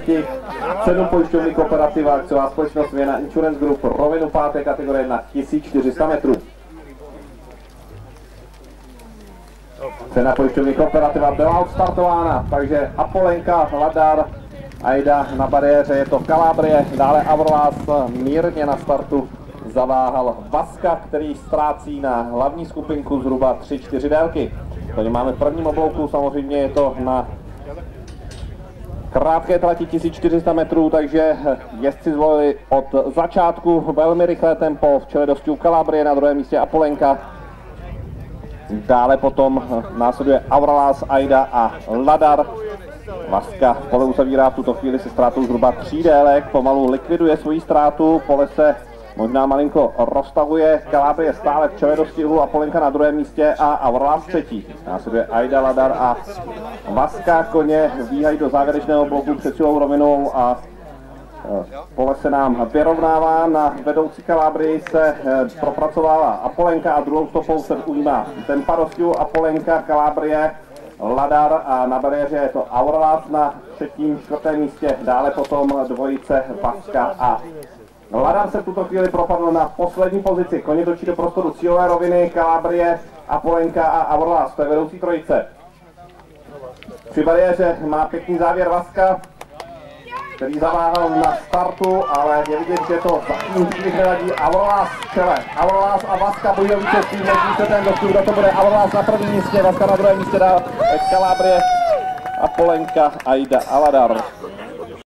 třetí, 7 pojišťovny Kooperativa, akciová společnost Vienna Insurance Group, rovinu 5. kategorie na 1400 metrů. Cena pojišťovny Kooperativa byla odstartována, takže Apolenka, Ladar, Aida na bariéře, je to Calabrie, dále Aurorás, mírně na startu zaváhal Vaska, který ztrácí na hlavní skupinku zhruba 3-4 délky. Tady máme v prvním oblouku, samozřejmě je to na krátké trati 1400 metrů, takže jezdci zvolili od začátku velmi rychlé tempo, v čele dostů Calabrie, na druhém místě Apolenka. Dále potom následuje Aurorás, Aida a Ladar. Vaska pole uzavírá v tuto chvíli se ztrátou zhruba 3 délek, pomalu likviduje svoji ztrátu, pole se možná malinko roztahuje, Calabrie stále v čele dostihu, Apolenka na druhém místě a Aurorás třetí. Následuje Aida, Ladar a Vaska, koně vbíhají do závěrečného bloku před silou rovinou a pole se nám vyrovnává, na vedoucí Calabrii se propracovává Apolenka a druhou stopou se ujímá tempa rozdílu Apolenka, Calabrie, Ladar a na bariéře je to Aurorás na třetím, čtvrtém místě, dále potom dvojice Vaska a Ladar se v tuto chvíli propadl na poslední pozici, koně točí do prostoru cílové roviny, Calabrie, Apolenka a Aurorás, to je vedoucí trojice. Při bariéře má pěkný závěr Vaska, který zaváhal na startu, ale je vidět, že to zatím příliš nevadí. Aurorás v čele. Aurorás a Vaska bojí o vítězství, než se ten dostův, kdo to bude. Aurorás na prvním místě, Vaska na druhém místě, dál Calabrie, Apolenka, Aida a Ladar.